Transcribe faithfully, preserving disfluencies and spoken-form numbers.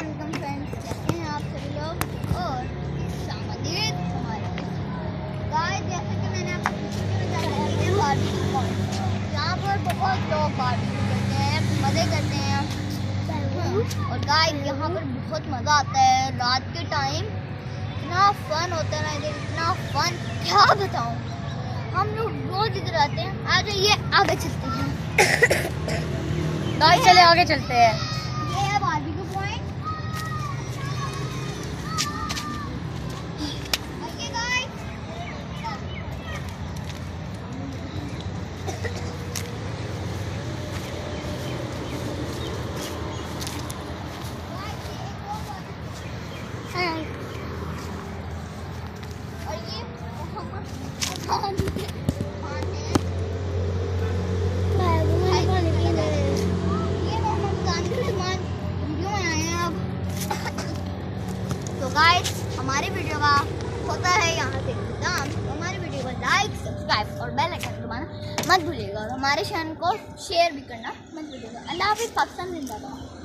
अस्सलाम फ्रेंड्स, कैसे हैं आप सभी लोग और शामदीद हमारे गाइस। जैसे कि मैंने आपको वीडियो में बताया है बारबेक्यू पॉइंट, यहाँ पर बहुत लोग बारबेक्यू करते हैं, मज़े करते हैं। और गाइस यहाँ पर बहुत मज़ा आता है रात के टाइम, इतना फन होता है ना इधर, इतना फन क्या बताऊँ। हम लोग रोज इधर आते हैं। आ जाइए आगे चलते हैं गाइस, चले आगे चलते हैं। ये है बारबेक्यू पॉइंट। आइए गाइस, और ये मोहम्मद तो गाइस, हमारी वीडियो का होता है यहाँ से खत्म। तो हमारी वीडियो को लाइक, सब्सक्राइब और बेल आइकन दबाना मत भूलिएगा और हमारे चैनल को शेयर भी करना मत भूलिएगा। अल्लाह हाफिज़। पाकिस्तान जिंदाबाद।